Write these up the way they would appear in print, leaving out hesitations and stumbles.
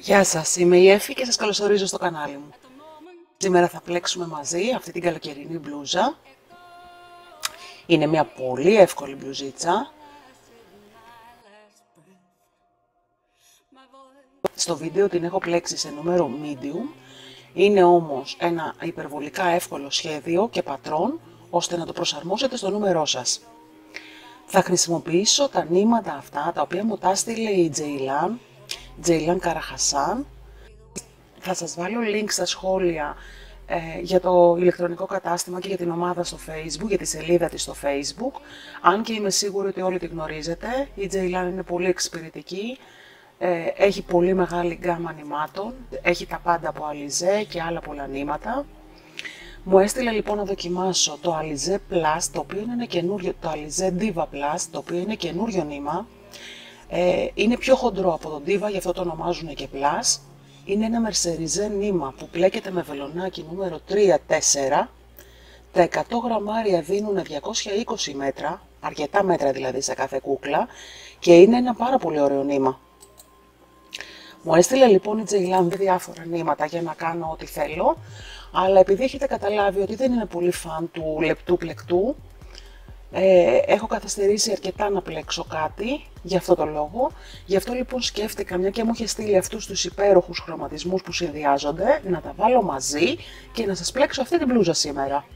Γεια σας, είμαι η Εφη και σας καλωσορίζω στο κανάλι μου. Σήμερα θα πλέξουμε μαζί αυτή την καλοκαιρινή μπλούζα. Είναι μια πολύ εύκολη μπλουζίτσα. Στο βίντεο την έχω πλέξει σε νούμερο medium. Είναι όμως ένα υπερβολικά εύκολο σχέδιο και πατρόν, ώστε να το προσαρμόσετε στο νούμερό σας. Θα χρησιμοποιήσω τα νήματα αυτά, τα οποία μου τα έστειλε η Τζέιλαν Καραχασάν. Θα σας βάλω link στα σχόλια για το ηλεκτρονικό κατάστημα και για την ομάδα στο Facebook, για τη σελίδα της στο Facebook. Αν και είμαι σίγουρη ότι όλοι τη γνωρίζετε, η Τζέιλαν είναι πολύ εξυπηρετική, έχει πολύ μεγάλη γκάμα νημάτων, έχει τα πάντα από Alizé και άλλα πολλά νήματα. Μου έστειλε λοιπόν να δοκιμάσω το Alizé Plus, το οποίο είναι καινούριο, το Alizé Diva Plus, το οποίο είναι καινούριο νήμα. Είναι πιο χοντρό από τον Diva, γι' αυτό το ονομάζουν και Plus. Είναι ένα μερσεριζέ νήμα που πλέκεται με βελονάκι νούμερο 3-4. Τα 100 γραμμάρια δίνουν 220 μέτρα, αρκετά μέτρα δηλαδή σε κάθε κούκλα, και είναι ένα πάρα πολύ ωραίο νήμα. Μου έστειλε λοιπόν η Τζέιλαν διάφορα νήματα για να κάνω ό,τι θέλω, αλλά επειδή έχετε καταλάβει ότι δεν είναι πολύ φαν του λεπτού πλεκτού, έχω καθυστερήσει αρκετά να πλέξω κάτι, γι' αυτό το λόγο. Γι' αυτό λοιπόν σκέφτηκα, μια και μου είχε στείλει αυτούς τους υπέροχους χρωματισμούς που συνδυάζονται, να τα βάλω μαζί και να σας πλέξω αυτή την μπλούζα σήμερα.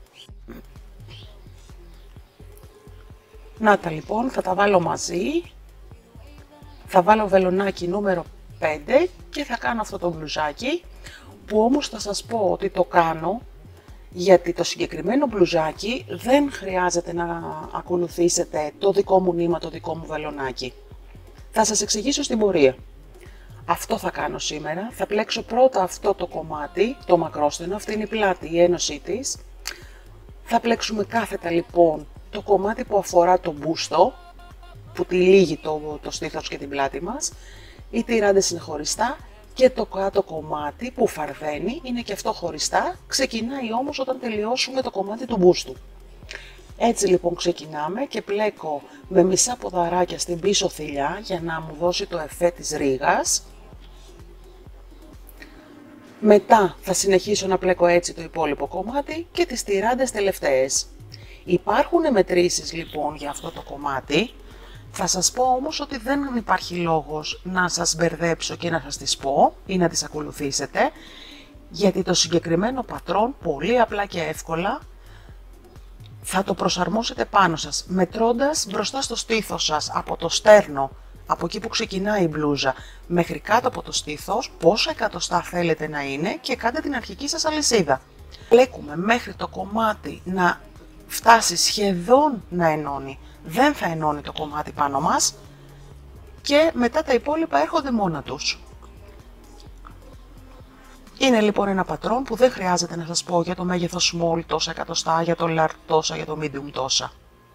Να τα λοιπόν, θα τα βάλω μαζί. Θα βάλω βελονάκι νούμερο 5 και θα κάνω αυτό το μπλουζάκι, που όμως θα σας πω ότι το κάνω γιατί το συγκεκριμένο μπλουζάκι δεν χρειάζεται να ακολουθήσετε το δικό μου νήμα, το δικό μου βελονάκι. Θα σας εξηγήσω στην πορεία. Αυτό θα κάνω σήμερα. Θα πλέξω πρώτα αυτό το κομμάτι, το μακρόστενο, αυτή είναι η πλάτη, η ένωσή της. Θα πλέξουμε κάθετα λοιπόν το κομμάτι που αφορά το μπούστο, που τυλίγει το στήθος και την πλάτη μας. Οι τυράντες είναι χωριστά και το κάτω κομμάτι που φαρδένει είναι και αυτό χωριστά, ξεκινάει όμως όταν τελειώσουμε το κομμάτι του μπούστου. Έτσι λοιπόν ξεκινάμε και πλέκω με μισά ποδαράκια στην πίσω θηλιά για να μου δώσει το εφέ της ρίγας. Μετά θα συνεχίσω να πλέκω έτσι το υπόλοιπο κομμάτι και τις τυράντες τελευταίες. Υπάρχουν μετρήσεις λοιπόν για αυτό το κομμάτι. Θα σας πω όμως ότι δεν υπάρχει λόγος να σας μπερδέψω και να σας τις πω ή να τις ακολουθήσετε, γιατί το συγκεκριμένο πατρόν πολύ απλά και εύκολα θα το προσαρμόσετε πάνω σας, μετρώντας μπροστά στο στήθος σας από το στέρνο, από εκεί που ξεκινάει η μπλούζα, μέχρι κάτω από το στήθος, πόσα εκατοστά θέλετε να είναι και κάντε την αρχική σας αλυσίδα. Πλέκουμε μέχρι το κομμάτι να φτάσει σχεδόν να ενώνει. Δεν θα ενώνει το κομμάτι πάνω μας και μετά τα υπόλοιπα έρχονται μόνα τους. Είναι λοιπόν ένα πατρόν που δεν χρειάζεται να σας πω για το μέγεθος small τόσα εκατοστά, για το large τόσα, για το medium τόσα.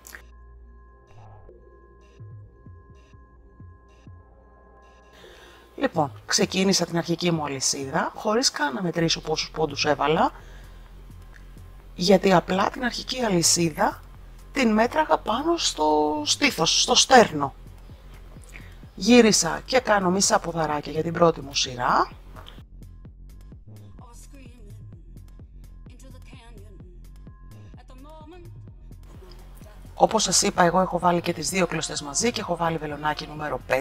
Λοιπόν, ξεκίνησα την αρχική μου αλυσίδα χωρίς καν να μετρήσω πόσους πόντους έβαλα, γιατί απλά την αρχική αλυσίδα την μέτραγα πάνω στο στήθος, στο στέρνο. Γύρισα και κάνω μισά ποδαράκια για την πρώτη μου σειρά. Όπως σας είπα, εγώ έχω βάλει και τις δύο κλωστές μαζί και έχω βάλει βελονάκι νούμερο 5.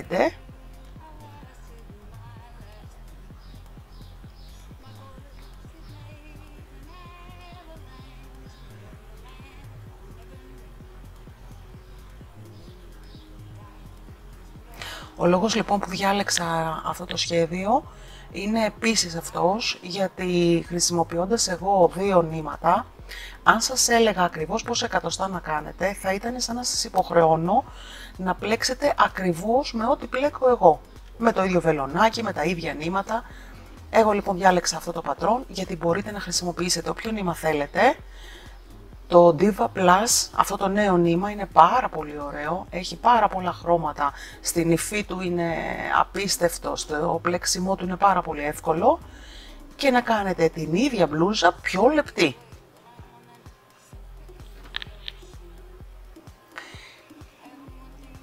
Ο λόγος λοιπόν που διάλεξα αυτό το σχέδιο είναι επίσης αυτός, γιατί χρησιμοποιώντας εγώ δύο νήματα, αν σας έλεγα ακριβώς πόσα εκατοστά να κάνετε, θα ήταν σαν να σας υποχρεώνω να πλέξετε ακριβώς με ό,τι πλέκω εγώ. Με το ίδιο βελονάκι, με τα ίδια νήματα. Εγώ λοιπόν διάλεξα αυτό το πατρόν, γιατί μπορείτε να χρησιμοποιήσετε όποιο νήμα θέλετε. Το Diva Plus, αυτό το νέο νήμα, είναι πάρα πολύ ωραίο, έχει πάρα πολλά χρώματα, στην υφή του είναι απίστευτο, το πλέξιμό του είναι πάρα πολύ εύκολο και να κάνετε την ίδια μπλούζα πιο λεπτή.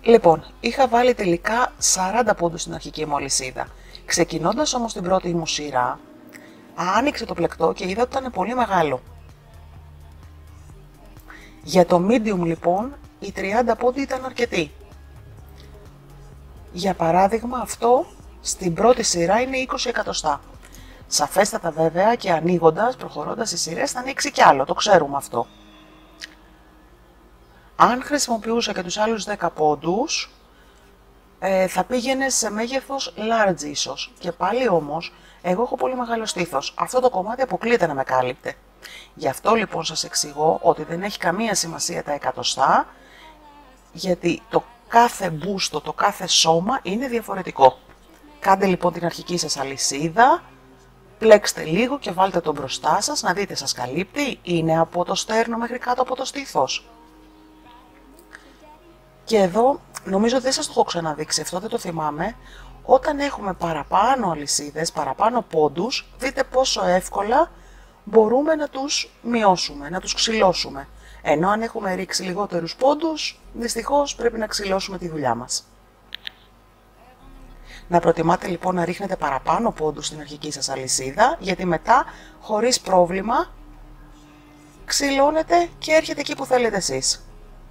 Λοιπόν, είχα βάλει τελικά 40 πόντους στην αρχική μου αλυσίδα. Ξεκινώντας όμως την πρώτη μου σειρά, άνοιξε το πλεκτό και είδα ότι ήταν πολύ μεγάλο. Για το medium λοιπόν, οι 30 πόντοι ήταν αρκετοί. Για παράδειγμα, αυτό στην πρώτη σειρά είναι 20 εκατοστά. Σαφέστατα βέβαια και ανοίγοντας, προχωρώντας οι σειρές θα ανοίξει κι άλλο, το ξέρουμε αυτό. Αν χρησιμοποιούσα και τους άλλους 10 πόντους, θα πήγαινε σε μέγεθος large ίσως. Και πάλι όμως, εγώ έχω πολύ μεγάλο στήθος. Αυτό το κομμάτι αποκλείεται να με κάλυπτε. Γι' αυτό λοιπόν σας εξηγώ ότι δεν έχει καμία σημασία τα εκατοστά, γιατί το κάθε μπούστο, το κάθε σώμα είναι διαφορετικό. Κάντε λοιπόν την αρχική σας αλυσίδα, πλέξτε λίγο και βάλτε τον μπροστά σας να δείτε σας καλύπτει, είναι από το στέρνο μέχρι κάτω από το στήθος. Και εδώ νομίζω δεν σας το έχω ξαναδείξει, αυτό δεν το θυμάμαι. Όταν έχουμε παραπάνω αλυσίδες, παραπάνω πόντους, δείτε πόσο εύκολα μπορούμε να τους μειώσουμε, να τους ξυλώσουμε. Ενώ αν έχουμε ρίξει λιγότερους πόντους, δυστυχώς πρέπει να ξυλώσουμε τη δουλειά μας. Να προτιμάτε λοιπόν να ρίχνετε παραπάνω πόντους στην αρχική σας αλυσίδα, γιατί μετά, χωρίς πρόβλημα, ξυλώνετε και έρχεται εκεί που θέλετε εσείς.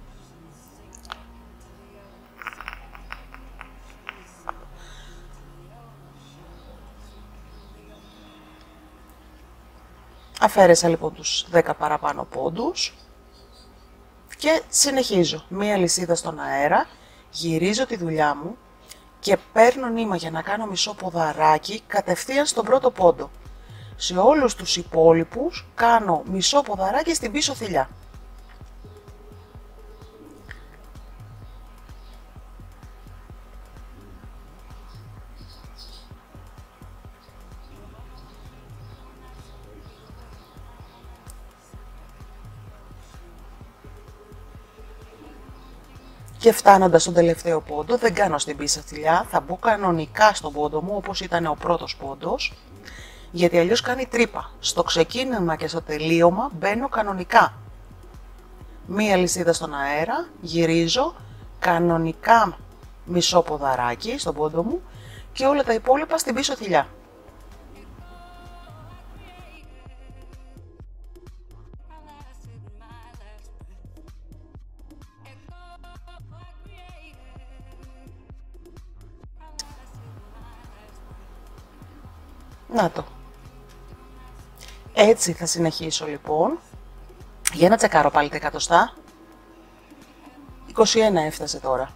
Αφαίρεσα λοιπόν τους 10 παραπάνω πόντους και συνεχίζω. Μία αλυσίδα στον αέρα, γυρίζω τη δουλειά μου και παίρνω νήμα για να κάνω μισό ποδαράκι κατευθείαν στον πρώτο πόντο. Σε όλους τους υπόλοιπους κάνω μισό ποδαράκι στην πίσω θηλιά. Και φτάνοντας στον τελευταίο πόντο, δεν κάνω στην πίσω θηλιά, θα μπω κανονικά στον πόντο μου όπως ήταν ο πρώτος πόντος, γιατί αλλιώς κάνει τρύπα. Στο ξεκίνημα και στο τελείωμα μπαίνω κανονικά. Μία αλυσίδα στον αέρα, γυρίζω, κανονικά μισό ποδαράκι στον πόντο μου και όλα τα υπόλοιπα στην πίσω θηλιά. Να το. Έτσι θα συνεχίσω λοιπόν. Για να τσεκάρω πάλι τα εκατοστά. 21 έφτασε τώρα.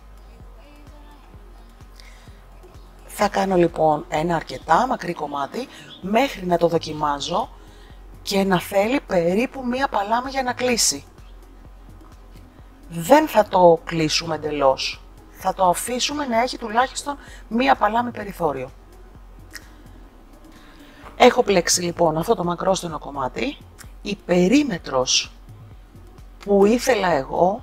Θα κάνω λοιπόν ένα αρκετά μακρύ κομμάτι μέχρι να το δοκιμάζω και να θέλει περίπου μία παλάμη για να κλείσει. Δεν θα το κλείσουμε εντελώς. Θα το αφήσουμε να έχει τουλάχιστον μία παλάμη περιθώριο. Έχω πλέξει λοιπόν αυτό το μακρόστενο κομμάτι. Η περίμετρος που ήθελα εγώ,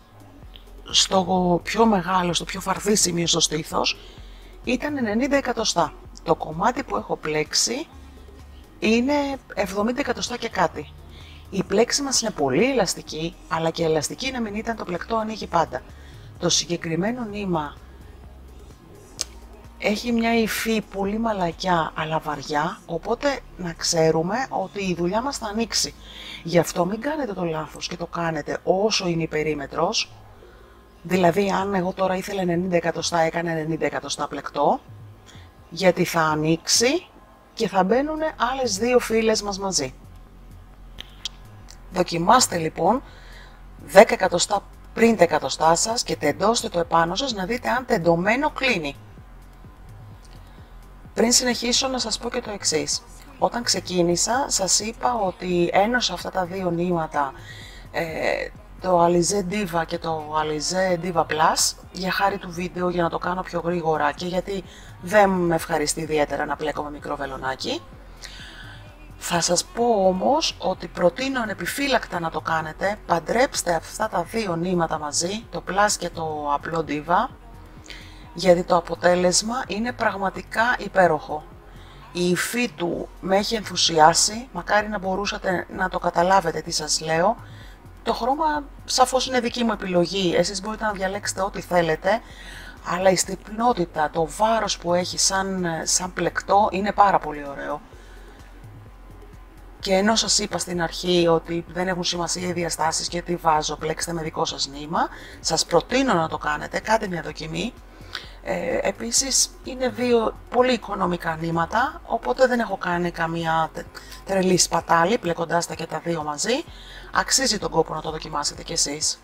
στο πιο μεγάλο, στο πιο φαρδί σημείο στο στήθος, ήταν 90 εκατοστά. Το κομμάτι που έχω πλέξει είναι 70 εκατοστά και κάτι. Η πλέξη μας είναι πολύ ελαστική, αλλά και ελαστική να μην ήταν το πλεκτό ανοίγει πάντα. Το συγκεκριμένο νήμα έχει μια υφή πολύ μαλακιά αλλά βαριά, οπότε να ξέρουμε ότι η δουλειά μας θα ανοίξει. Γι' αυτό μην κάνετε το λάθος και το κάνετε όσο είναι η περίμετρος. Δηλαδή αν εγώ τώρα ήθελα 90 εκατοστά, έκανα 90 εκατοστά πλεκτό, γιατί θα ανοίξει και θα μπαίνουν άλλες δύο φύλλες μας μαζί. Δοκιμάστε λοιπόν 10 εκατοστά πριν τα εκατοστά σας και τεντώστε το επάνω σας να δείτε αν τεντωμένο κλείνει. Πριν συνεχίσω να σας πω και το εξής. Όταν ξεκίνησα σας είπα ότι ένωσα αυτά τα δύο νήματα, το Alizé Diva και το Alizé Diva Plus, για χάρη του βίντεο, για να το κάνω πιο γρήγορα και γιατί δεν με ευχαριστεί ιδιαίτερα να πλέκω με μικρό βελονάκι. Θα σας πω όμως ότι προτείνω ανεπιφύλακτα να το κάνετε. Παντρέψτε αυτά τα δύο νήματα μαζί, το Plus και το απλό Diva, γιατί το αποτέλεσμα είναι πραγματικά υπέροχο. Η υφή του με έχει ενθουσιάσει, μακάρι να μπορούσατε να το καταλάβετε τι σας λέω. Το χρώμα σαφώς είναι δική μου επιλογή, εσείς μπορείτε να διαλέξετε ό,τι θέλετε, αλλά η στιπνότητα, το βάρος που έχει σαν πλεκτό είναι πάρα πολύ ωραίο. Και ενώ σας είπα στην αρχή ότι δεν έχουν σημασία οι διαστάσεις και τι βάζω, πλέξτε με δικό σας νήμα, σας προτείνω να το κάνετε, κάντε μια δοκιμή. Επίσης είναι δύο πολύ οικονομικά νήματα, οπότε δεν έχω κάνει καμία τρελή σπατάλη πλέκοντάς τα και τα δύο μαζί. Αξίζει τον κόπο να το δοκιμάσετε κι εσείς.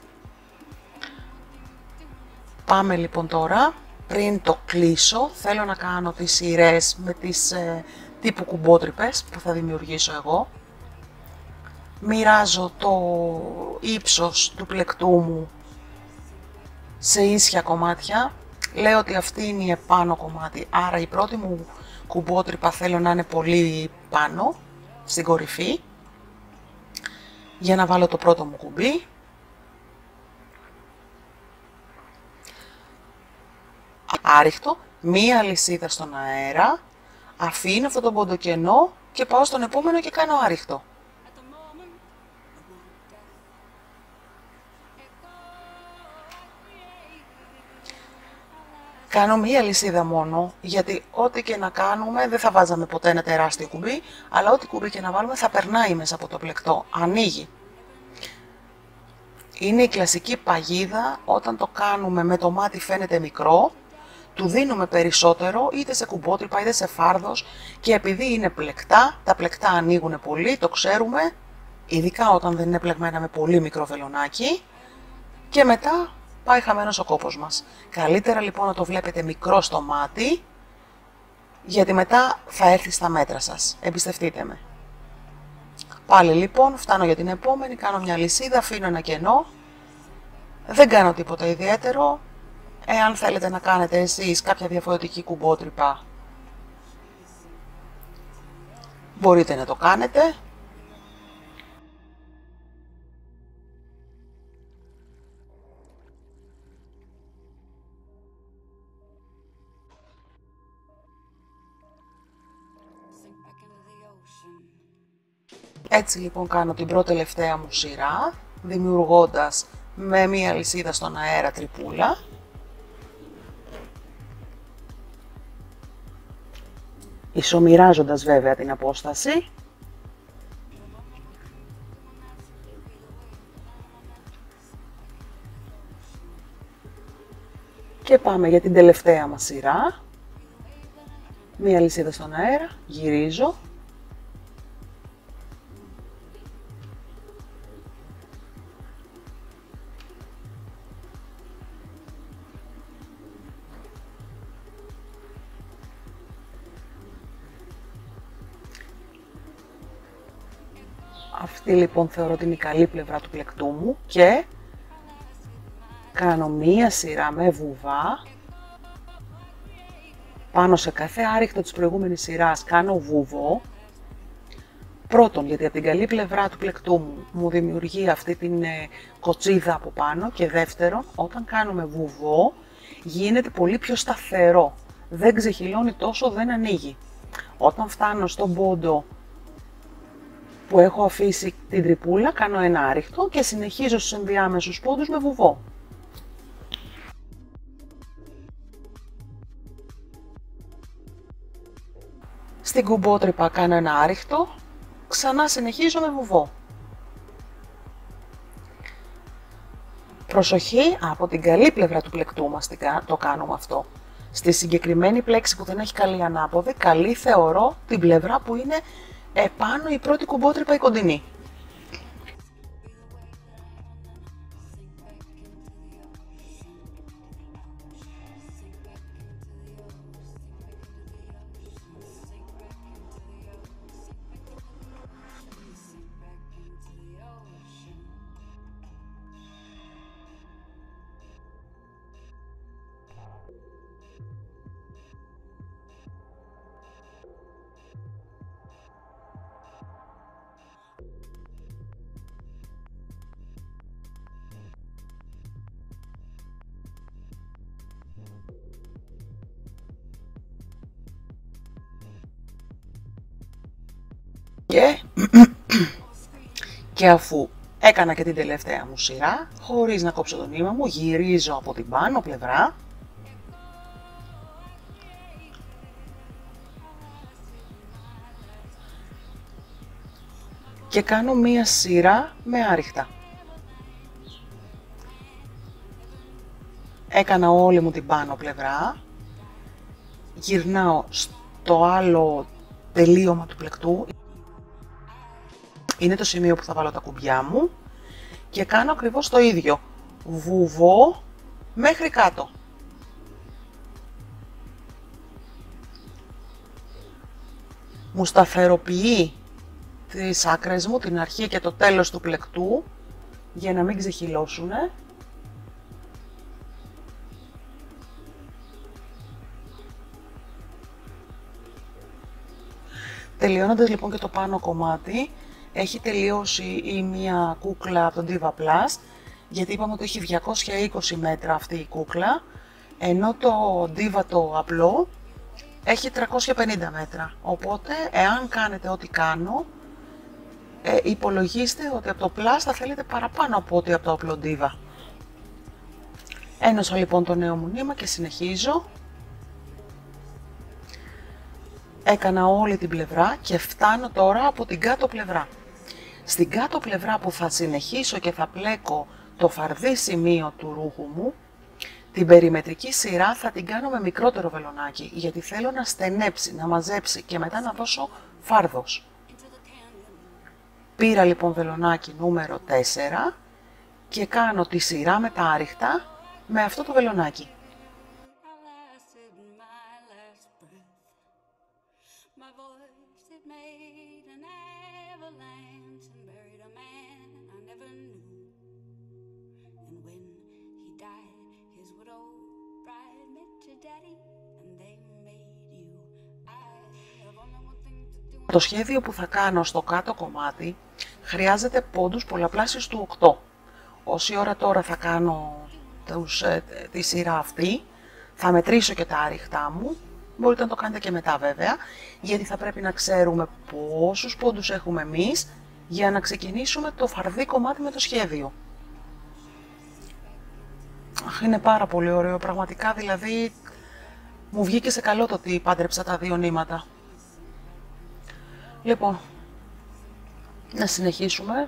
Πάμε λοιπόν τώρα, πριν το κλείσω, θέλω να κάνω τις σειρές με τις τύπου κουμπότρυπες που θα δημιουργήσω εγώ. Μοιράζω το ύψος του πλεκτού μου σε ίσια κομμάτια. Λέω ότι αυτή είναι η επάνω κομμάτι, άρα η πρώτη μου κουμπότρυπα θέλω να είναι πολύ πάνω, στην κορυφή, για να βάλω το πρώτο μου κουμπί. Άριχτο, μία αλυσίδα στον αέρα, αφήνω αυτό το ποντοκενό και πάω στον επόμενο και κάνω άριχτο. Κάνω μία αλυσίδα μόνο, γιατί ό,τι και να κάνουμε δεν θα βάζαμε ποτέ ένα τεράστιο κουμπί, αλλά ό,τι κουμπί και να βάλουμε θα περνάει μέσα από το πλεκτό, ανοίγει. Είναι η κλασική παγίδα, όταν το κάνουμε με το μάτι φαίνεται μικρό, του δίνουμε περισσότερο είτε σε κουμπότρυπα είτε σε φάρδος και επειδή είναι πλεκτά, τα πλεκτά ανοίγουν πολύ, το ξέρουμε, ειδικά όταν δεν είναι πλεγμένα με πολύ μικρό βελονάκι και μετά πάει χαμένος ο κόπος μας. Καλύτερα λοιπόν να το βλέπετε μικρό στο μάτι, γιατί μετά θα έρθει στα μέτρα σας, εμπιστευτείτε με. Πάλι λοιπόν φτάνω για την επόμενη, κάνω μια λυσίδα, αφήνω ένα κενό, δεν κάνω τίποτα ιδιαίτερο. Εάν θέλετε να κάνετε εσείς κάποια διαφορετική κουμπότρυπα, μπορείτε να το κάνετε. Έτσι λοιπόν κάνω την πρώτη τελευταία μου σειρά, δημιουργώντας με μία λυσίδα στον αέρα τρυπούλα. Ισομοιράζοντας βέβαια την απόσταση. Και πάμε για την τελευταία μας σειρά. Μία λυσίδα στον αέρα, γυρίζω. Αυτή λοιπόν θεωρώ ότι είναι η καλή πλευρά του πλεκτού μου και κάνω μία σειρά με βουβά. Πάνω σε κάθε άριχτο της προηγούμενης σειράς κάνω βουβό. Πρώτον, γιατί από την καλή πλευρά του πλεκτού μου δημιουργεί αυτή την κοτσίδα από πάνω και δεύτερον, όταν κάνουμε βουβό γίνεται πολύ πιο σταθερό. Δεν ξεχυλώνει τόσο, δεν ανοίγει. Όταν φτάνω στον πόντο που έχω αφήσει την τρυπούλα, κάνω ένα άριχτο και συνεχίζω στους ενδιάμεσους πόντους με βουβό. Στην κουμπότρυπα κάνω ένα άριχτο, ξανά συνεχίζω με βουβό. Προσοχή, από την καλή πλευρά του πλεκτού μας το κάνουμε αυτό. Στη συγκεκριμένη πλέξη που δεν έχει καλή ανάποδη, καλή θεωρώ την πλευρά που είναι επάνω η πρώτη κουμπότρυπα η κοντινή. Και αφού Έκανα και την τελευταία μου σειρά, χωρίς να κόψω το νήμα μου, γυρίζω από την πάνω πλευρά. Και κάνω μία σειρά με άριχτα. Έκανα όλη μου την πάνω πλευρά, γυρνάω στο άλλο τελείωμα του πλεκτού, είναι το σημείο που θα βάλω τα κουμπιά μου και κάνω ακριβώς το ίδιο, βουβώ μέχρι κάτω. Μου σταθεροποιεί τις άκρες μου, την αρχή και το τέλος του πλεκτού, για να μην ξεχυλώσουνε. Τελειώνοντας λοιπόν και το πάνω κομμάτι, έχει τελειώσει η μία κούκλα από τον Diva Plus, γιατί είπαμε ότι έχει 220 μέτρα αυτή η κούκλα, ενώ το Diva το απλό έχει 350 μέτρα. Οπότε, εάν κάνετε ό,τι κάνω, υπολογίστε ότι από το Plus θα θέλετε παραπάνω από ό,τι από το απλό Diva. Ένωσα λοιπόν το νέο μου νήμα και συνεχίζω. Έκανα όλη την πλευρά και φτάνω τώρα από την κάτω πλευρά. Στην κάτω πλευρά που θα συνεχίσω και θα πλέκω το φαρδί σημείο του ρούχου μου, την περιμετρική σειρά θα την κάνω με μικρότερο βελονάκι, γιατί θέλω να στενέψει, να μαζέψει και μετά να δώσω φάρδος. Πήρα λοιπόν βελονάκι νούμερο 4 και κάνω τη σειρά με τα άριχτα με αυτό το βελονάκι. Το σχέδιο που θα κάνω στο κάτω κομμάτι χρειάζεται πόντους πολλαπλάσιους του 8. Όση ώρα τώρα θα κάνω τη σειρά αυτή, θα μετρήσω και τα άριχτά μου, μπορείτε να το κάνετε και μετά βέβαια, γιατί θα πρέπει να ξέρουμε πόσους πόντους έχουμε εμείς για να ξεκινήσουμε το φαρδί κομμάτι με το σχέδιο. Είναι πάρα πολύ ωραίο, πραγματικά δηλαδή μου βγήκε σε καλό το ότι πάντρεψα τα δύο νήματα. Λοιπόν, να συνεχίσουμε.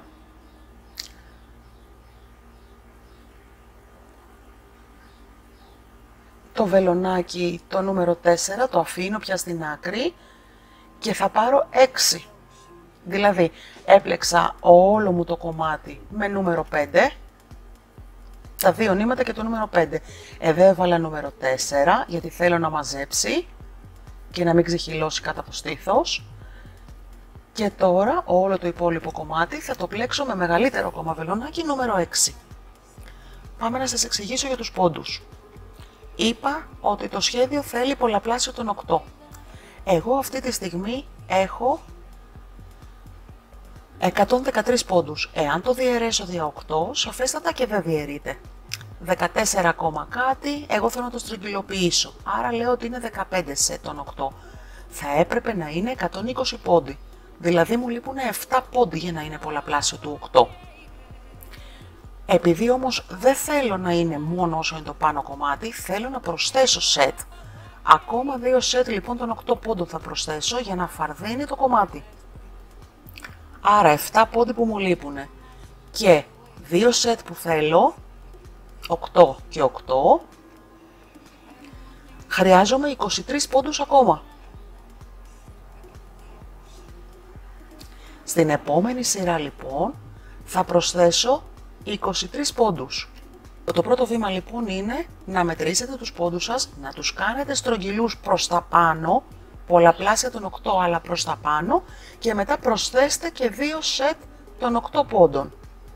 Το βελονάκι, το νούμερο 4, το αφήνω πια στην άκρη και θα πάρω 6. Δηλαδή, έπλεξα όλο μου το κομμάτι με νούμερο 5, τα δύο νήματα και το νούμερο 5. Εδώ έβαλα νούμερο 4, γιατί θέλω να μαζέψει και να μην ξεχυλώσει κάτω από στήθος. Και τώρα όλο το υπόλοιπο κομμάτι θα το πλέξω με μεγαλύτερο ακόμα βελονάκι νούμερο 6. Πάμε να σας εξηγήσω για τους πόντους. Είπα ότι το σχέδιο θέλει πολλαπλάσιο των 8. Εγώ αυτή τη στιγμή έχω 113 πόντους. Εάν το διαιρέσω δια 8, σαφέστατα και δεν διαιρείται. 14 ακόμα κάτι, εγώ θέλω να το στρογγυλοποιήσω. Άρα λέω ότι είναι 15 σε των 8. Θα έπρεπε να είναι 120 πόντι. Δηλαδή μου λείπουν 7 πόντι για να είναι πολλαπλάσιο του 8. Επειδή όμως δεν θέλω να είναι μόνο όσο είναι το πάνω κομμάτι, θέλω να προσθέσω σετ. Ακόμα 2 σετ λοιπόν των 8 πόντων θα προσθέσω για να φαρδίνει το κομμάτι. Άρα 7 πόντι που μου λείπουν και 2 σετ που θέλω, 8 και 8, χρειάζομαι 23 πόντους ακόμα. Στην επόμενη σειρά λοιπόν θα προσθέσω 23 πόντους. Το πρώτο βήμα λοιπόν είναι να μετρήσετε τους πόντους σας, να τους κάνετε στρογγυλούς προς τα πάνω, πολλαπλάσια των 8 αλλά προς τα πάνω και μετά προσθέστε και 2 σετ των 8 πόντων.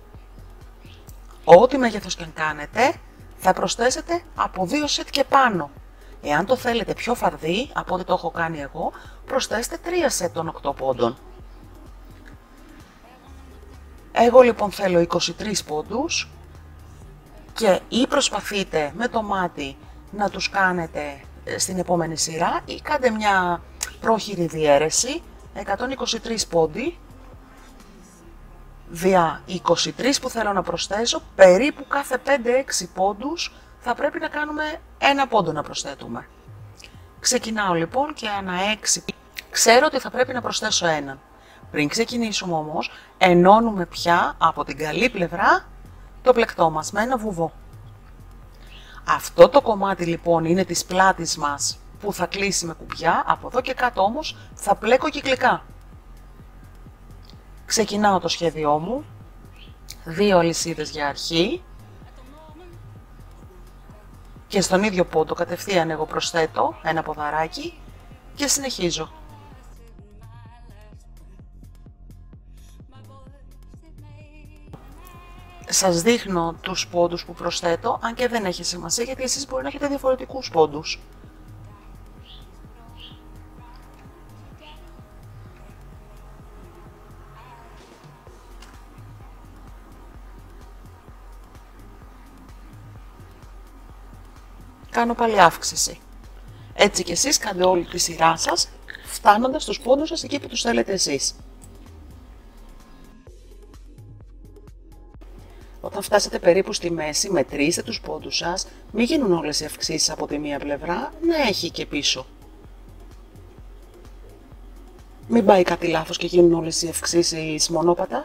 Ό,τι μέγεθος και αν κάνετε θα προσθέσετε από 2 σετ και πάνω. Εάν το θέλετε πιο φαρδί από ό,τι το έχω κάνει εγώ, προσθέστε 3 σετ των 8 πόντων. Εγώ λοιπόν θέλω 23 πόντους και ή προσπαθείτε με το μάτι να τους κάνετε στην επόμενη σειρά ή κάντε μια πρόχειρη διαίρεση, 123 πόντι, δια 23 που θέλω να προσθέσω, περίπου κάθε 5-6 πόντους θα πρέπει να κάνουμε ένα πόντο να προσθέτουμε. Ξεκινάω λοιπόν και ανά 6 ξέρω ότι θα πρέπει να προσθέσω έναν. Πριν ξεκινήσουμε όμως, ενώνουμε πια από την καλή πλευρά το πλεκτό μας με ένα βουβό. Αυτό το κομμάτι λοιπόν είναι της πλάτης μας που θα κλείσει με κουμπιά, από εδώ και κάτω όμως θα πλέκω κυκλικά. Ξεκινάω το σχέδιό μου, 2 αλυσίδες για αρχή και στον ίδιο πόντο κατευθείαν εγώ προσθέτω ένα ποδαράκι και συνεχίζω. Σας δείχνω τους πόντους που προσθέτω, αν και δεν έχει σημασία γιατί εσείς μπορεί να έχετε διαφορετικούς πόντους. Κάνω πάλι αύξηση. Έτσι και εσείς κάντε όλη τη σειρά σας, φτάνοντας στους πόντους σας εκεί που τους θέλετε εσείς. Όταν φτάσετε περίπου στη μέση, μετρήστε τους πόντους σας, μην γίνουν όλες οι αυξήσεις από τη μία πλευρά, να έχει και πίσω. Μην πάει κάτι λάθος και γίνουν όλες οι αυξήσεις μονόπατα.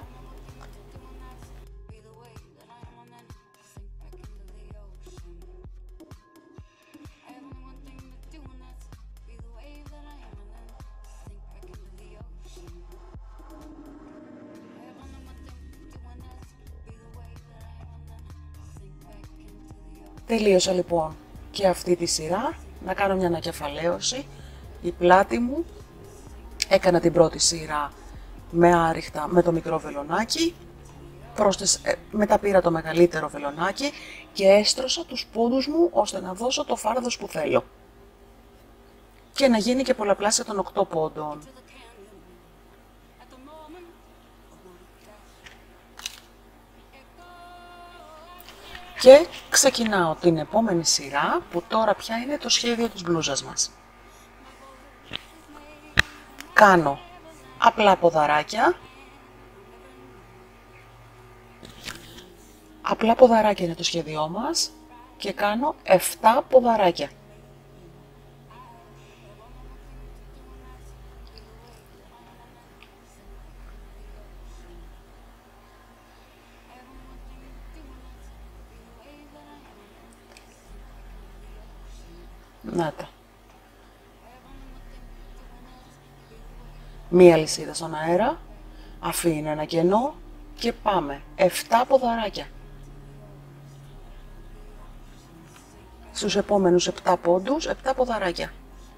Τελείωσα λοιπόν και αυτή τη σειρά, να κάνω μια ανακεφαλαίωση. Η πλάτη μου έκανα την πρώτη σειρά με άριχτα με το μικρό βελονάκι, μετά πήρα το μεγαλύτερο βελονάκι και έστρωσα τους πόντους μου ώστε να δώσω το φάρδος που θέλω και να γίνει και πολλαπλάσια των 8 πόντων. Και ξεκινάω την επόμενη σειρά που τώρα πια είναι το σχέδιο της μπλούζας μας. Κάνω απλά ποδαράκια. Απλά ποδαράκια είναι το σχέδιό μας και κάνω 7 ποδαράκια. Να τα. Μία λυσίδα στον αέρα, αφήνω ένα κενό και πάμε 7 ποδαράκια. Στους επόμενους 7 πόντους, 7 ποδαράκια.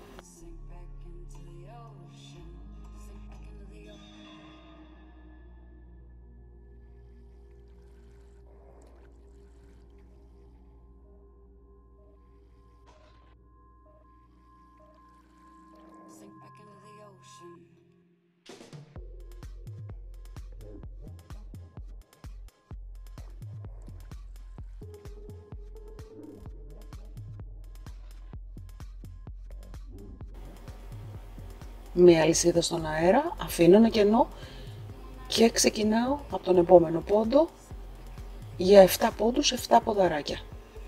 Μία λυσίδα στον αέρα, αφήνω ένα κενό και ξεκινάω από τον επόμενο πόντο για 7 πόντους, 7 ποδαράκια.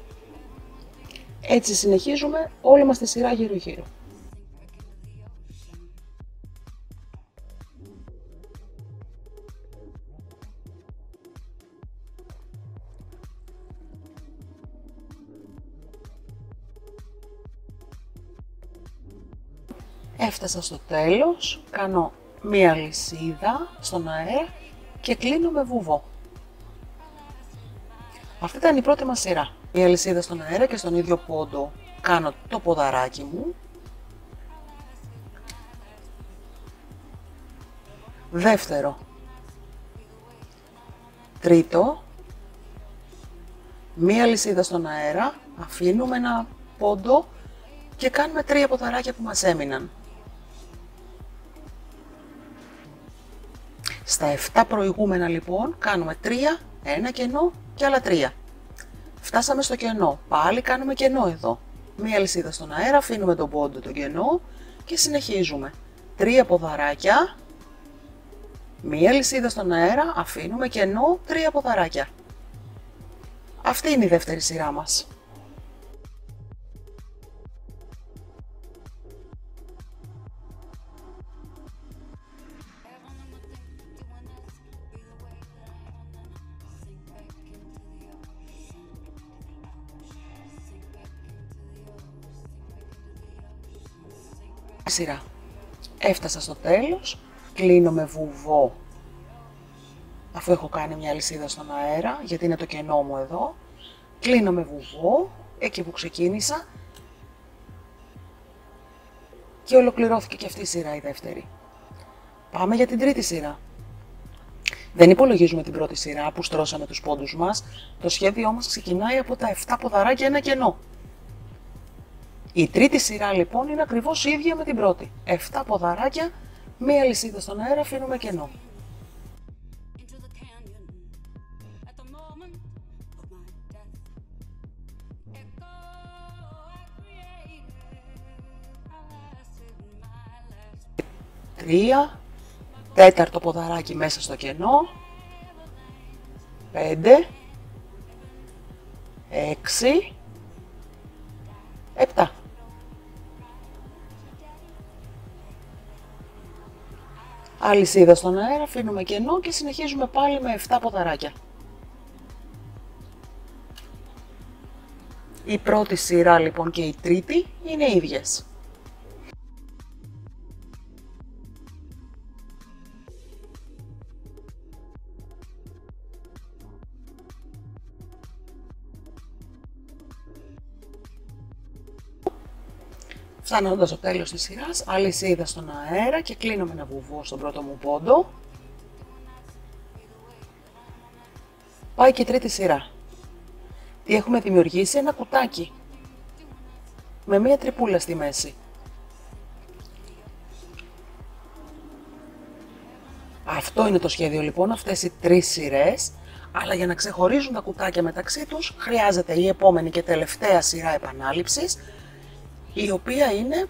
Έτσι συνεχίζουμε όλη μας τη σειρά γύρω γύρω. Έφτασα στο τέλος, κάνω μία λυσίδα στον αέρα και κλείνω με βουβό. Αυτή ήταν η πρώτη μας σειρά. Μία λυσίδα στον αέρα και στον ίδιο πόντο κάνω το ποδαράκι μου. Δεύτερο. Τρίτο. Μία λυσίδα στον αέρα, αφήνουμε ένα πόντο και κάνουμε 3 ποδαράκια που μας έμειναν. Στα 7 προηγούμενα λοιπόν κάνουμε 3, ένα κενό και άλλα 3. Φτάσαμε στο κενό, πάλι κάνουμε κενό εδώ. Μία λυσίδα στον αέρα, αφήνουμε τον πόντο το κενό και συνεχίζουμε. 3 ποδαράκια μία αλυσίδα στον αέρα, αφήνουμε κενό 3 ποδαράκια. Αυτή είναι η δεύτερη σειρά μας. Σειρά. Έφτασα στο τέλος, κλείνω με βουβό, αφού έχω κάνει μια αλυσίδα στον αέρα, γιατί είναι το κενό μου εδώ. Κλείνω με βουβό, εκεί που ξεκίνησα, και ολοκληρώθηκε και αυτή η σειρά, η δεύτερη. Πάμε για την τρίτη σειρά. Δεν υπολογίζουμε την πρώτη σειρά που στρώσαμε τους πόντους μας, το σχέδιό μας ξεκινάει από τα 7 ποδαράκια ένα κενό. Η τρίτη σειρά λοιπόν είναι ακριβώς ίδια με την πρώτη. 7 ποδαράκια, μία αλυσίδα στον αέρα, αφήνουμε κενό. Τρία, τέταρτο ποδαράκι μέσα στο κενό, 5, 6, 7. Αλυσίδα στον αέρα, αφήνουμε κενό και συνεχίζουμε πάλι με 7 ποδαράκια. Η πρώτη σειρά λοιπόν και η τρίτη είναι ίδιες. Φτάνοντας στο τέλος της σειράς, αλυσίδα στον αέρα και κλείνω με ένα βουβό στον πρώτο μου πόντο. Πάει και η τρίτη σειρά. Τι έχουμε δημιουργήσει? Ένα κουτάκι με μία τρυπούλα στη μέση. Αυτό είναι το σχέδιο λοιπόν, αυτές οι 3 σειρές, αλλά για να ξεχωρίζουν τα κουτάκια μεταξύ τους χρειάζεται η επόμενη και τελευταία σειρά επανάληψης, η οποία είναι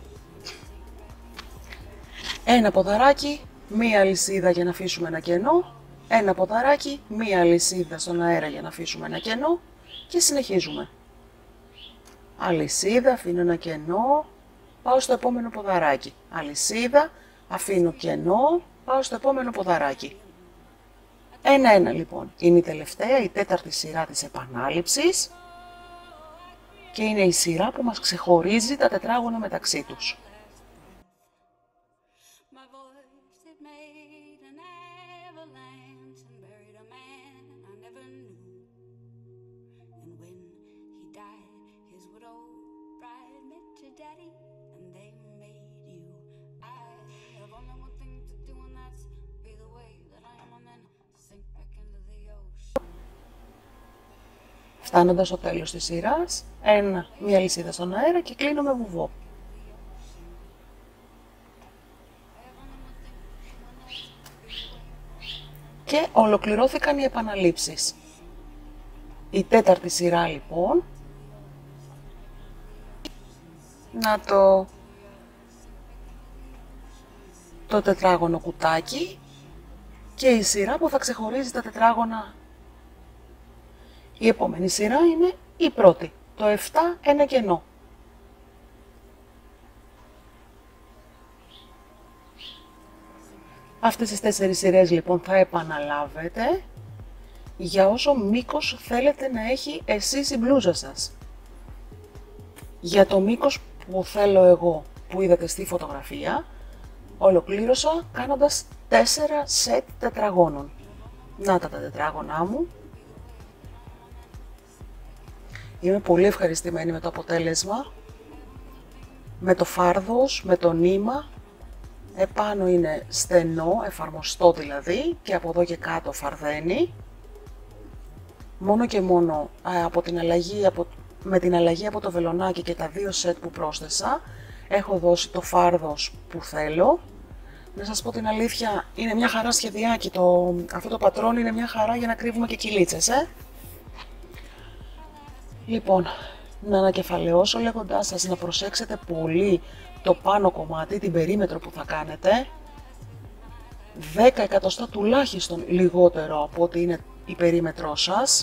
ένα ποδαράκι, μία αλυσίδα για να αφήσουμε ένα κενό, ένα ποδαράκι, μία αλυσίδα στον αέρα για να αφήσουμε ένα κενό και συνεχίζουμε. Αλυσίδα, αφήνω ένα κενό, πάω στο επόμενο ποδαράκι. Αλυσίδα, αφήνω κενό, πάω στο επόμενο ποδαράκι. Ένα-ένα λοιπόν. Είναι η τελευταία, η τέταρτη σειρά της επανάληψης και είναι η σειρά που μας ξεχωρίζει τα τετράγωνα μεταξύ τους. Φτάνοντας στο τέλος της σειράς, μία αλυσίδα στον αέρα και κλείνω με βουβό. Και ολοκληρώθηκαν οι επαναλήψεις. Η τέταρτη σειρά λοιπόν, να το τετράγωνο κουτάκι και η σειρά που θα ξεχωρίζει τα τετράγωνα. Η επόμενη σειρά είναι η πρώτη, το 7, ένα κενό. Αυτές τις 4 σειρές λοιπόν θα επαναλάβετε για όσο μήκος θέλετε να έχει εσείς η μπλούζα σας. Για το μήκος που θέλω εγώ, που είδατε στη φωτογραφία, ολοκλήρωσα κάνοντας 4 σετ τετραγώνων. Να τα τετράγωνά μου. Είμαι πολύ ευχαριστημένη με το αποτέλεσμα, με το φάρδος, με το νήμα. Επάνω είναι στενό, εφαρμοστό δηλαδή, και από εδώ και κάτω φαρδένει. Μόνο και μόνο με την αλλαγή από το βελονάκι και τα 2 σετ που πρόσθεσα, έχω δώσει το φάρδος που θέλω. Να σας πω την αλήθεια, είναι μια χαρά σχεδιάκι, αυτό το πατρόνι είναι μια χαρά για να κρύβουμε και κυλίτσες, Λοιπόν, να ανακεφαλαιώσω λέγοντάς σας να προσέξετε πολύ το πάνω κομμάτι, την περίμετρο που θα κάνετε. 10 εκατοστά τουλάχιστον λιγότερο από ό,τι είναι η περίμετρό σας.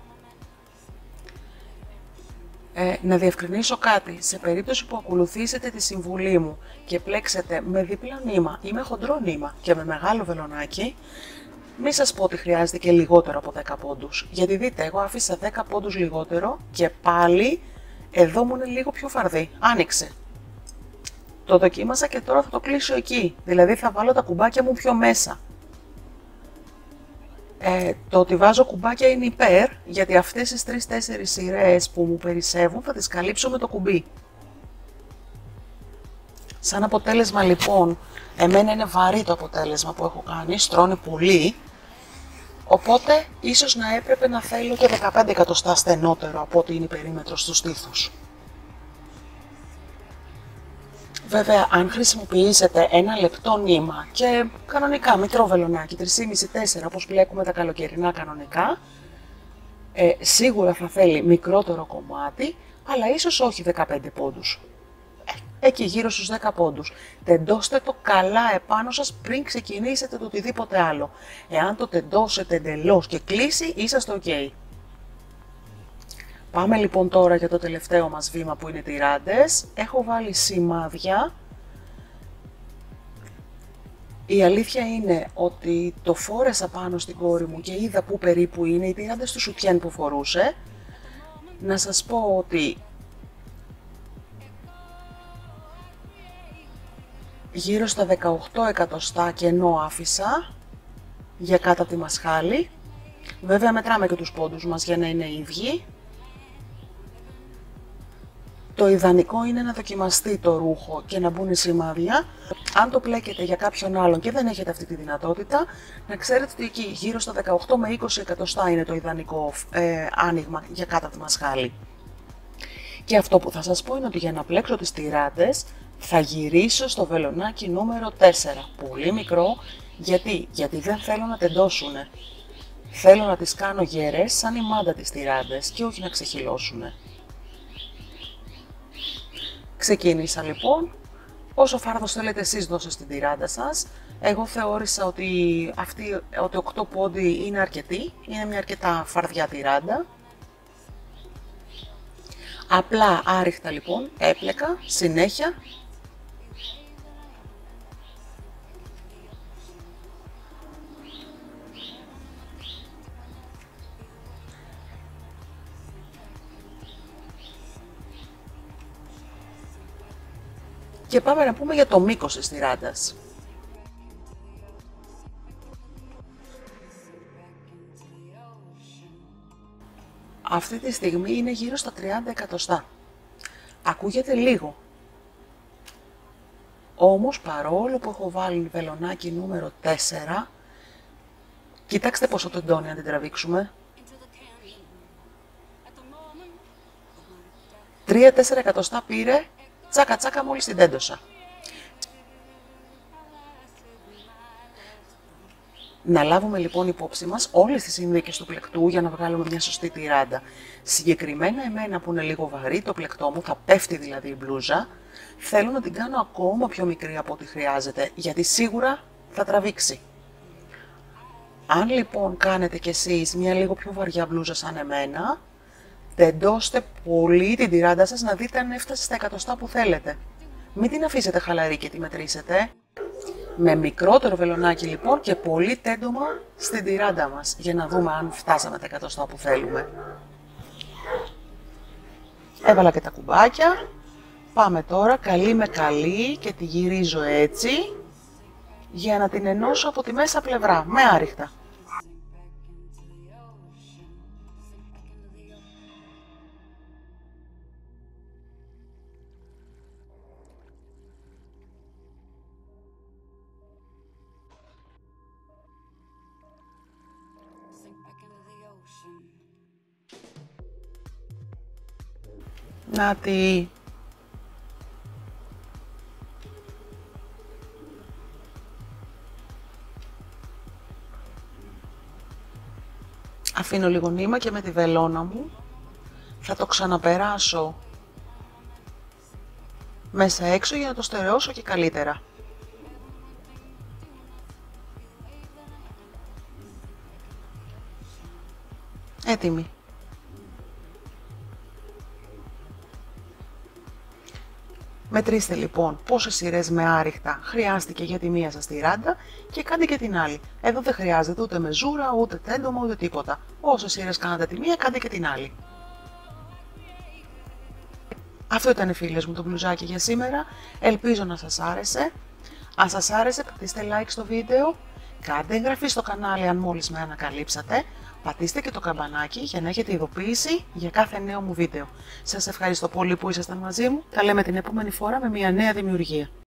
Να διευκρινίσω κάτι, σε περίπτωση που ακολουθήσετε τη συμβουλή μου και πλέξετε με διπλό νήμα ή με χοντρό νήμα και με μεγάλο βελονάκι, μην σας πω ότι χρειάζεται και λιγότερο από 10 πόντους. Γιατί δείτε, εγώ άφησα 10 πόντους λιγότερο και πάλι εδώ μου είναι λίγο πιο φαρδί. Άνοιξε. Το δοκίμασα και τώρα θα το κλείσω εκεί. Δηλαδή θα βάλω τα κουμπάκια μου πιο μέσα. Το ότι βάζω κουμπάκια είναι υπέρ, γιατί αυτές τις 3-4 σειρές που μου περισσεύουν θα τις καλύψω με το κουμπί. Σαν αποτέλεσμα λοιπόν, εμένα είναι βαρύ το αποτέλεσμα που έχω κάνει, στρώνει πολύ, οπότε ίσως να έπρεπε να θέλω και 15 εκατοστά στενότερο από ό,τι είναι η περίμετρος του στήθους. Βέβαια, αν χρησιμοποιήσετε ένα λεπτό νήμα και κανονικά μικρό βελονάκι, 3,5-4 όπως μπλέκουμε τα καλοκαιρινά κανονικά, σίγουρα θα θέλει μικρότερο κομμάτι, αλλά ίσως όχι 15 πόντους. Εκεί γύρω στους 10 πόντους. Τεντώστε το καλά επάνω σας πριν ξεκινήσετε το οτιδήποτε άλλο. Εάν το τεντώσετε εντελώς και κλείσει, είσαστε ok. Πάμε λοιπόν τώρα για το τελευταίο μας βήμα που είναι τυράντες. Έχω βάλει σημάδια. Η αλήθεια είναι ότι το φόρεσα πάνω στην κόρη μου και είδα που περίπου είναι οι τυράντες του σουτιέν που φορούσε. Να σας πω ότι γύρω στα 18 εκατοστά κενό άφησα για κάτω από τη μασχάλη. Βέβαια μετράμε και τους πόντους μας για να είναι ίδιοι. Το ιδανικό είναι να δοκιμαστεί το ρούχο και να μπουν σημάδια. Αν το πλέκετε για κάποιον άλλον και δεν έχετε αυτή τη δυνατότητα, να ξέρετε ότι εκεί γύρω στα 18 με 20 εκατοστά είναι το ιδανικό άνοιγμα για κάτω από τη μασχάλη. Και αυτό που θα σας πω είναι ότι για να πλέξω τις τυράντες θα γυρίσω στο βελονάκι νούμερο 4. Πολύ μικρό, γιατί δεν θέλω να τεντώσουνε. Θέλω να τις κάνω γερές σαν η μάντα τις τυράντες και όχι να ξεχυλώσουνε. Ξεκίνησα λοιπόν, όσο φάρδος θέλετε εσείς δώστε στην τυράντα σας. Εγώ θεώρησα ότι 8 πόντι είναι αρκετή, είναι μια αρκετά φαρδιά τυράντα. Απλά άριχτα λοιπόν έπλεκα συνέχεια. Και πάμε να πούμε για το μήκος της τυράντας. Αυτή τη στιγμή είναι γύρω στα 30 εκατοστά. Ακούγεται λίγο. Όμως παρόλο που έχω βάλει βελονάκι νούμερο 4, κοιτάξτε πόσο το εντώνει να την τραβήξουμε. 3-4 εκατοστά πήρε, τσάκα τσάκα μόλις την τέντωσα. Να λάβουμε λοιπόν υπόψη μας όλες τις συνθήκες του πλεκτού για να βγάλουμε μια σωστή τυράντα. Συγκεκριμένα εμένα που είναι λίγο βαρύ το πλεκτό μου, θα πέφτει δηλαδή η μπλούζα, θέλω να την κάνω ακόμα πιο μικρή από ό,τι χρειάζεται, γιατί σίγουρα θα τραβήξει. Αν λοιπόν κάνετε κι εσείς μια λίγο πιο βαριά μπλούζα σαν εμένα, τεντώστε πολύ την τυράντα σας να δείτε αν έφτασε στα εκατοστά που θέλετε. Μην την αφήσετε χαλαρή και τη μετρήσετε. Με μικρότερο βελονάκι λοιπόν και πολύ τέντομα στην τυράντα μας, για να δούμε αν φτάσαμε τα εκατοστά που θέλουμε. Έβαλα και τα κουμπάκια. Πάμε τώρα καλή με καλή και τη γυρίζω έτσι, για να την ενώσω από τη μέσα πλευρά, με άριχτα. Νάτι. Αφήνω λίγο νήμα και με τη βελόνα μου θα το ξαναπεράσω μέσα έξω για να το στερεώσω και καλύτερα. Έτοιμη. Μετρήστε λοιπόν πόσες σειρές με άριχτα χρειάστηκε για τη μία σας τη ράντα και κάντε και την άλλη. Εδώ δεν χρειάζεται ούτε μεζούρα, ούτε τέντομα, ούτε τίποτα. Όσες σειρές κάνατε τη μία, κάντε και την άλλη. Αυτό ήταν, φίλες μου, το μπλουζάκι για σήμερα. Ελπίζω να σας άρεσε. Αν σας άρεσε, πατήστε like στο βίντεο, κάντε εγγραφή στο κανάλι αν μόλις με ανακαλύψατε, πατήστε και το καμπανάκι για να έχετε ειδοποίηση για κάθε νέο μου βίντεο. Σας ευχαριστώ πολύ που ήσασταν μαζί μου. Τα λέμε την επόμενη φορά με μια νέα δημιουργία.